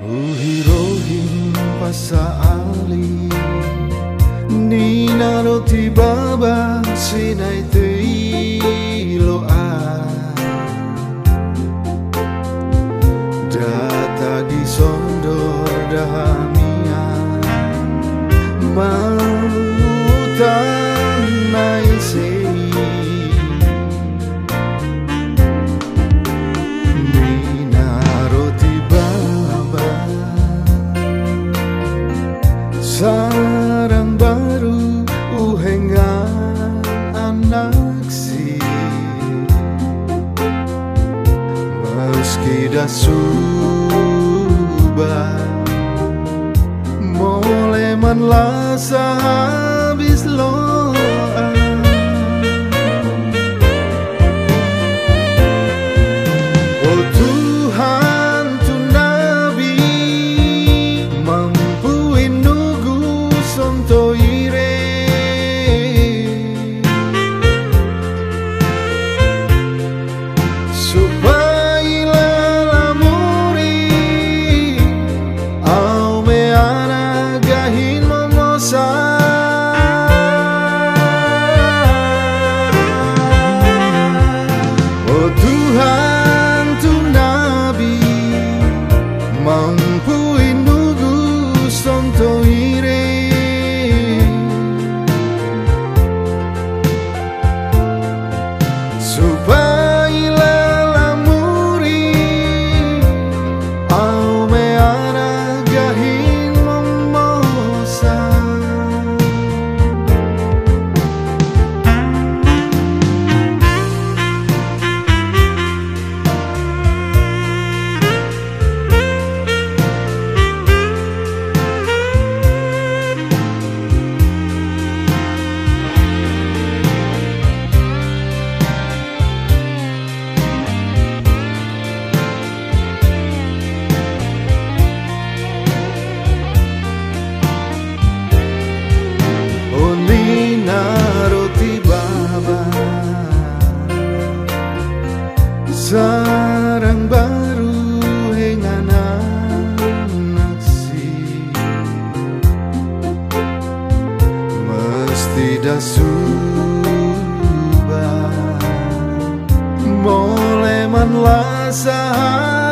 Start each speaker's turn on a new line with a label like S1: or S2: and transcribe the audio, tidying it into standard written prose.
S1: Uhirohin pasaali Nina roti baba sinai teilo Data di sondor dahamia Mautan naisei Nina roti baba Sarang baru uhengan anak si Meski dasuba Moleman lasa habis loa Oh Tuhan tu Nabi mampuin nugu sonto ire supaya lamuri au me ana gahin momosa Oh Tuhan tu Nabi mampuin nugu sonto ire supaya lamuri au me ana gahin momosa Oh Nina roti baba sarang baru hengan anak si mesti dasuba moleman lasa